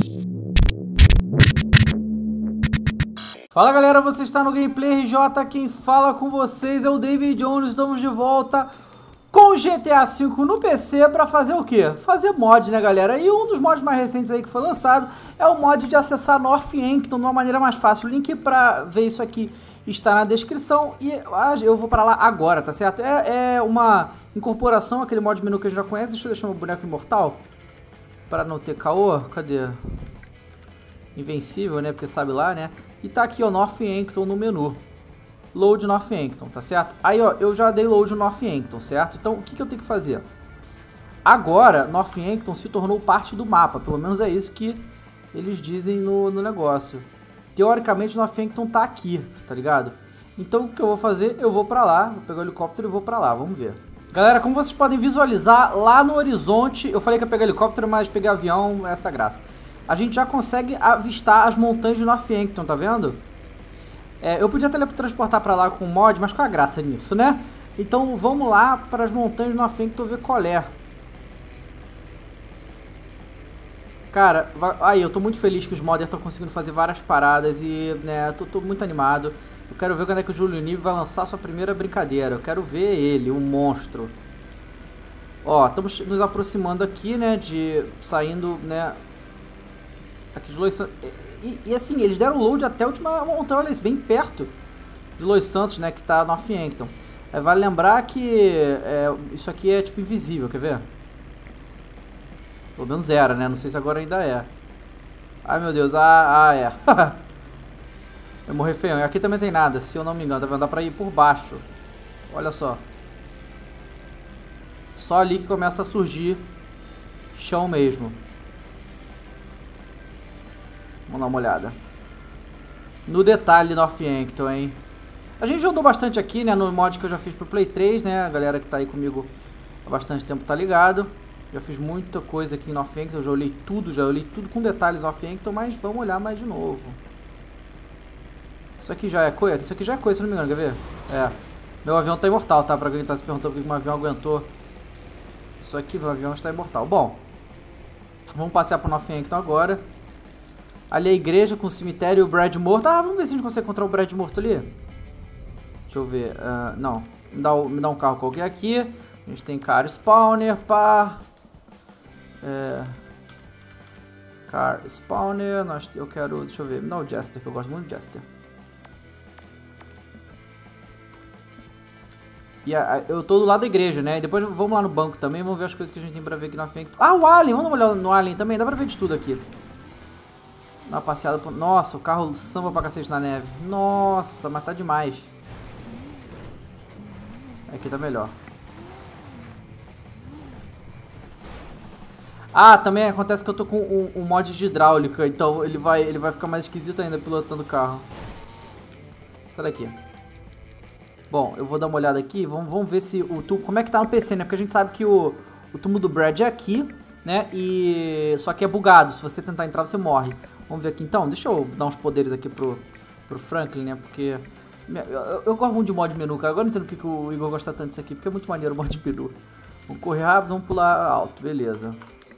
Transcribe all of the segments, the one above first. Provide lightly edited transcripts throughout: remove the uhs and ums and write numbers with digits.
Fala galera, você está no Gameplay RJ, quem fala com vocês é o David Jones. Estamos de volta com GTA V no PC para fazer o quê? Fazer mod, né galera? E um dos mods mais recentes aí que foi lançado é o mod de acessar North Yankton de uma maneira mais fácil. O link para ver isso aqui está na descrição e eu vou para lá agora, tá certo? É uma incorporação, aquele mod menu que a gente já conhece. Deixa eu deixar meu boneco imortal para não ter caô. Cadê? Invencível, né? Porque sabe lá, né? E tá aqui, ó, North Yankton no menu. Load North Yankton, tá certo? Aí, ó, eu já dei load no North Yankton, certo? Então, o que eu tenho que fazer? Agora, North Yankton se tornou parte do mapa. Pelo menos é isso que eles dizem no negócio. Teoricamente, North Yankton tá aqui, tá ligado? Então, o que eu vou fazer? Eu vou pra lá, vou pegar o helicóptero e vou pra lá. Vamos ver. Galera, como vocês podem visualizar, lá no horizonte... Eu falei que ia pegar helicóptero, mas peguei avião, essa é a graça. A gente já consegue avistar as montanhas de North Yankton, tá vendo? Eu podia teletransportar pra lá com o mod, mas qual a graça nisso, né? Então vamos lá para as montanhas de North Yankton ver qual é. Cara, aí eu tô muito feliz que os modders estão conseguindo fazer várias paradas e, né, tô muito animado. Eu quero ver quando é que o Júlio Nib vai lançar sua primeira brincadeira. Eu quero ver ele, um monstro. Ó, estamos nos aproximando aqui, né, saindo, né... Aqui de Los Santos. E assim, eles deram load até a última montanha, olha isso, bem perto de Los Santos, né, que tá North Yankton. Vale lembrar que isso aqui é tipo invisível, quer ver? Pelo menos era, né, não sei se agora ainda é. Ai meu Deus, é. Eu morri feio. Aqui também tem nada, se eu não me engano, tá vendo? Dá pra ir por baixo. Olha só. Só ali que começa a surgir chão mesmo. Vamos dar uma olhada. No detalhe North Yankton, hein? A gente já andou bastante aqui, né? No mod que eu já fiz pro Play 3, né? A galera que tá aí comigo há bastante tempo tá ligado. Já fiz muita coisa aqui em North Yankton. Eu já olhei tudo com detalhes North Yankton, mas vamos olhar mais de novo. Isso aqui já é coisa? Isso aqui já é coisa, se não me engano, quer ver? Meu avião tá imortal, tá? Pra quem tá se perguntando por que o meu avião aguentou. Isso aqui, meu avião está imortal. Bom, vamos passear pro North Yankton agora. Ali a igreja com o cemitério e o Brad morto. Ah, vamos ver se a gente consegue encontrar o Brad morto ali. Deixa eu ver. Não. Me dá um carro qualquer aqui. A gente tem car spawner, pá. Car spawner. Eu quero... Deixa eu ver. Me dá o Jester, que eu gosto muito do Jester. E eu tô do lado da igreja, né? E depois vamos lá no banco também. Vamos ver as coisas que a gente tem pra ver aqui na frente. Ah, o Alien. Vamos dar uma olhada no Alien também. Dá pra ver de tudo aqui. Dá uma passeada por... Nossa, o carro samba pra cacete na neve. Nossa, mas tá demais. Aqui tá melhor. Ah, também acontece que eu tô com um mod de hidráulica. Então ele vai ficar mais esquisito ainda pilotando o carro. Sai daqui. Bom, eu vou dar uma olhada aqui. Vamos ver se o túmulo... Como é que tá no PC, né? Porque a gente sabe que o túmulo do Brad é aqui, né? E... Só que é bugado. Se você tentar entrar, você morre. Vamos ver aqui então. Deixa eu dar uns poderes aqui pro Franklin, né? Porque eu gosto muito de mod menu, cara. Agora eu entendo porque que o Igor gosta tanto disso aqui. Porque é muito maneiro o mod menu. Vamos correr rápido, vamos pular alto. Beleza.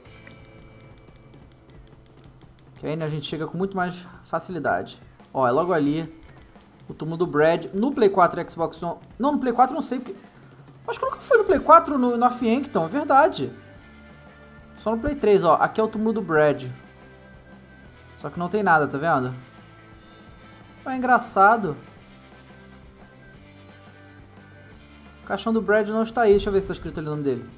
Que aí, né, a gente chega com muito mais facilidade. Ó, é logo ali. O túmulo do Brad. No Play 4 e Xbox One... Não, no Play 4 não sei porque... Acho que nunca foi no Play 4 no North Yankton. É verdade. Só no Play 3, ó. Aqui é o túmulo do Brad. Só que não tem nada, tá vendo? É engraçado. O caixão do Brad não está aí. Deixa eu ver se tá escrito ali o nome dele.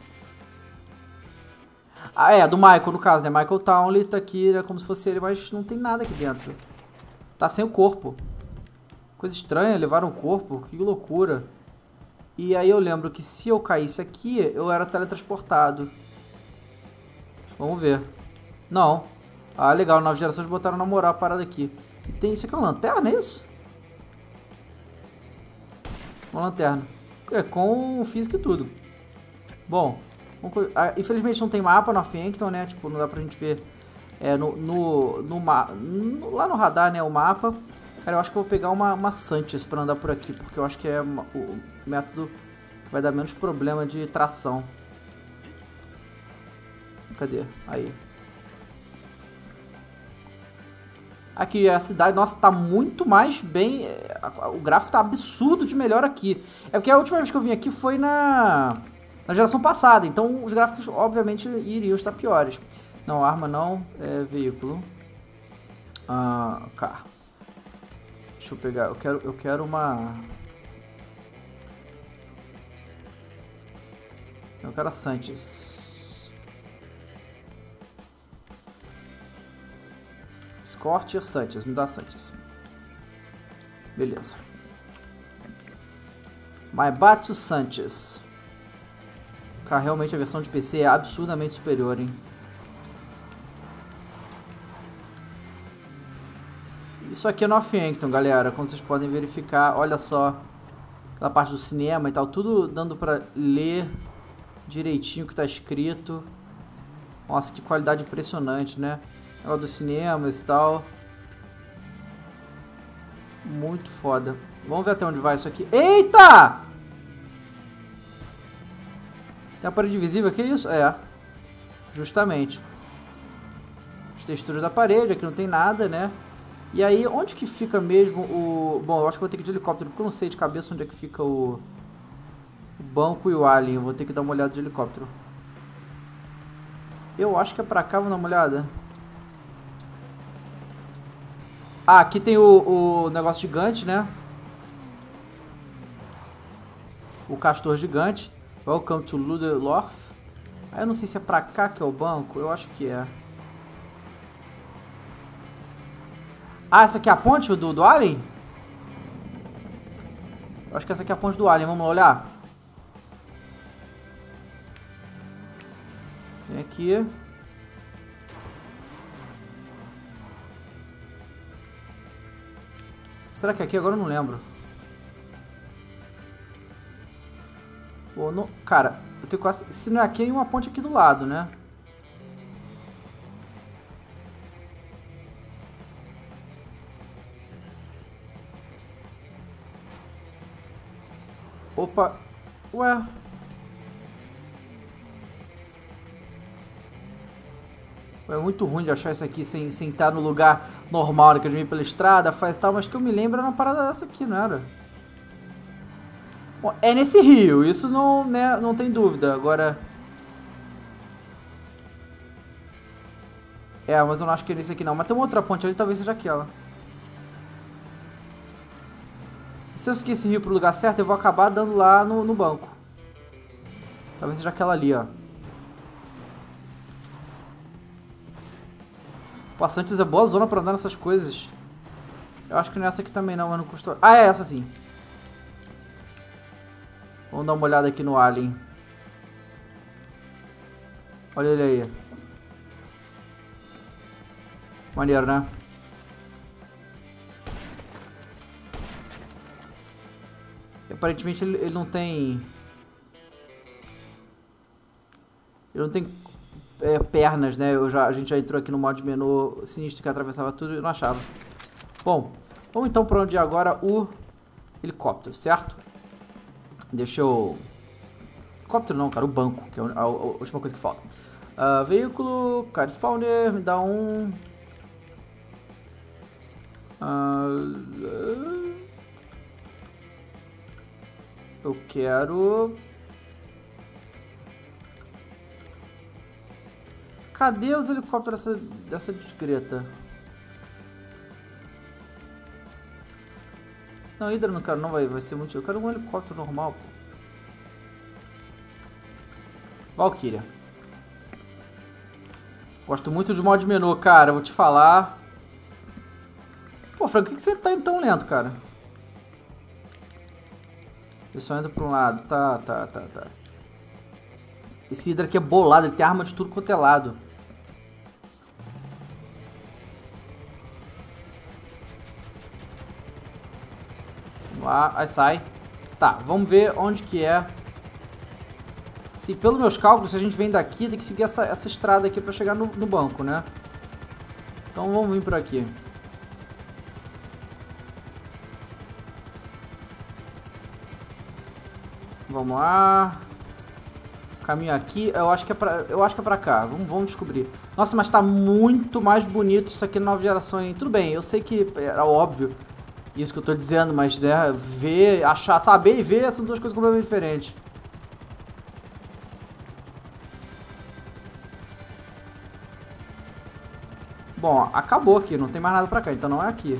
Ah, do Michael, no caso, né? Michael Townley tá aqui, é como se fosse ele, mas não tem nada aqui dentro. Tá sem o corpo. Coisa estranha, levaram o corpo. Que loucura. E aí eu lembro que se eu caísse aqui, eu era teletransportado. Vamos ver. Não. Ah, legal, novas gerações botaram na moral a parada aqui. E tem isso aqui, é uma lanterna, é isso? Uma lanterna. Com física e tudo. Bom, infelizmente não tem mapa no Yankton, né? Tipo, não dá pra gente ver lá no radar, né, o mapa. Cara, eu acho que eu vou pegar uma Sanchez pra andar por aqui, porque eu acho que é o método que vai dar menos problema de tração. Cadê? Aí. Aqui, a cidade, nossa, tá muito mais bem... O gráfico tá absurdo de melhor aqui. É porque a última vez que eu vim aqui foi na geração passada. Então, os gráficos, obviamente, iriam estar piores. Não, arma não. É veículo. Carro. Deixa eu pegar. Eu quero uma... Eu quero a Sanchez. Escort e a Sanchez. Me dá a Sanchez. Beleza. Maibatsu Sanchez. Cara, realmente a versão de PC é absurdamente superior, hein? Isso aqui é Northampton, galera. Como vocês podem verificar, olha só. Aquela parte do cinema e tal. Tudo dando pra ler direitinho o que tá escrito. Nossa, que qualidade impressionante, né? Negócio dos cinemas e tal. Muito foda. Vamos ver até onde vai isso aqui. Eita! Tem a parede visível aqui, é isso? É. Justamente. As texturas da parede, aqui não tem nada, né? E aí, onde que fica mesmo o... Bom, eu acho que eu vou ter que ir de helicóptero, porque eu não sei de cabeça onde é que fica o banco e o alien. Eu vou ter que dar uma olhada de helicóptero. Eu acho que é pra cá, vou dar uma olhada. Ah, aqui tem o negócio gigante, né? O castor gigante. Welcome to Luderlof. Aí eu não sei se é pra cá que é o banco. Eu acho que é. Ah, essa aqui é a ponte do Alien? Eu acho que essa aqui é a ponte do Alien. Vamos olhar? Vem aqui. Será que é aqui? Agora eu não lembro. Pô, não... Cara, eu tenho quase... Se não é aqui, é uma ponte aqui do lado, né? Opa. Ué. É muito ruim de achar isso aqui sem estar no lugar normal, né? Que eu vim pela estrada, faz tal, mas que eu me lembro era uma parada dessa aqui, não era? Bom, é nesse rio, isso não, né, não tem dúvida. Agora... É, mas eu não acho que é nesse aqui não. Mas tem uma outra ponte ali, talvez seja aquela. Se eu seguir esse rio pro lugar certo, eu vou acabar dando lá no banco. Talvez seja aquela ali, ó. Pô, a Sanchez é boa zona pra andar nessas coisas. Eu acho que não é essa aqui também não, mas não custou... Ah, é essa sim. Vamos dar uma olhada aqui no Alien. Olha ele aí. Maneiro, né? E, aparentemente ele não tem... Ele não tem pernas, né? A gente já entrou aqui no modo menu sinistro que atravessava tudo e eu não achava. Bom, vamos então para onde é agora o helicóptero, certo? Deixa eu... Helicóptero não, cara, o banco, que é a última coisa que falta. Veículo, car spawner, me dá um... eu quero... Cadê os helicópteros dessa discreta? Não, Hydra não quero não, vai ser muito... Eu quero um helicóptero normal, pô. Valkyria. Gosto muito de modo menu, cara, vou te falar. Pô, Franco, por que você tá indo tão lento, cara? Ele só entra pra um lado. Tá. Esse Hydra aqui é bolado, ele tem arma de tudo quanto é lado. Vamos lá, aí sai. Tá, vamos ver onde que é. Se pelos meus cálculos, se a gente vem daqui, tem que seguir essa estrada aqui pra chegar no banco, né? Então vamos vir por aqui. Vamos lá. Caminho aqui, eu acho que é pra cá. Vamos descobrir. Nossa, mas tá muito mais bonito isso aqui na nova geração, hein? Tudo bem, eu sei que era óbvio isso que eu tô dizendo, mas né, ver, achar, saber e ver são duas coisas completamente diferentes. Bom, acabou aqui, não tem mais nada pra cá, então não é aqui.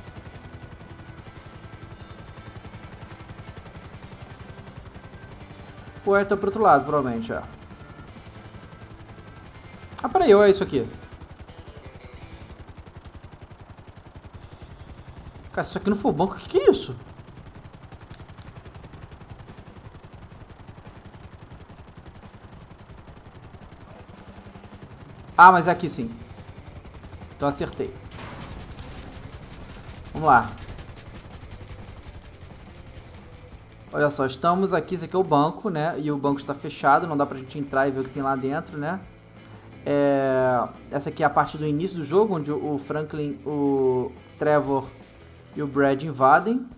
Ou é pro outro lado, provavelmente, é. Ah, peraí, ou é isso aqui? Cara, se isso aqui não for banco, o que é isso? Ah, mas é aqui sim. Então acertei. Vamos lá. Olha só, estamos aqui, esse aqui é o banco, né? E o banco está fechado, não dá pra gente entrar e ver o que tem lá dentro, né? Essa aqui é a parte do início do jogo, onde o Franklin, o Trevor e o Brad invadem.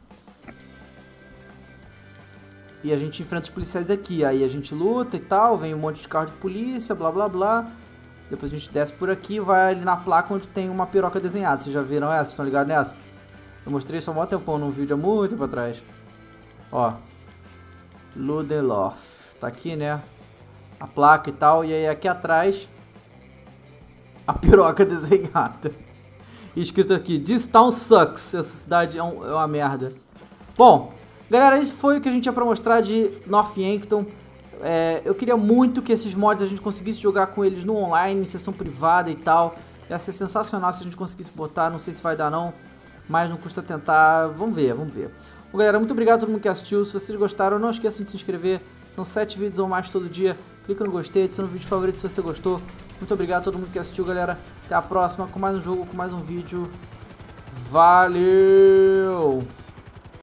E a gente enfrenta os policiais aqui. Aí a gente luta e tal, vem um monte de carro de polícia, blá blá blá. Depois a gente desce por aqui e vai ali na placa onde tem uma piroca desenhada. Vocês já viram essa? Estão ligados nessa? Eu mostrei isso há um tempão num vídeo há muito tempo atrás. Ó. Ludeloff. Tá aqui, né? A placa e tal. E aí aqui atrás... a piroca desenhada. E escrito aqui, This town sucks. Essa cidade é uma merda. Bom, galera, isso foi o que a gente tinha pra mostrar de North Yankton. Eu queria muito que esses mods a gente conseguisse jogar com eles no online, em sessão privada e tal. Ia ser sensacional se a gente conseguisse botar, não sei se vai dar não, mas não custa tentar. Vamos ver, vamos ver. Bom, galera, muito obrigado a todo mundo que assistiu. Se vocês gostaram, não esqueçam de se inscrever. São 7 vídeos ou mais todo dia. Clica no gostei, adiciona o vídeo favorito se você gostou. Muito obrigado a todo mundo que assistiu, galera. Até a próxima com mais um jogo, com mais um vídeo. Valeu!